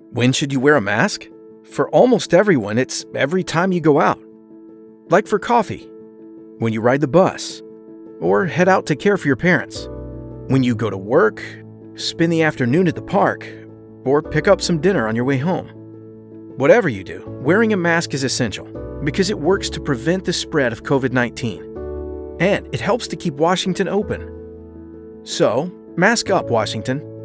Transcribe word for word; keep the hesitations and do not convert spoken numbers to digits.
When should you wear a mask? For almost everyone, it's every time you go out. Like for coffee, when you ride the bus, or head out to care for your parents, when you go to work, spend the afternoon at the park, or pick up some dinner on your way home. Whatever you do, wearing a mask is essential because it works to prevent the spread of COVID nineteen, and it helps to keep Washington open. So, mask up, Washington.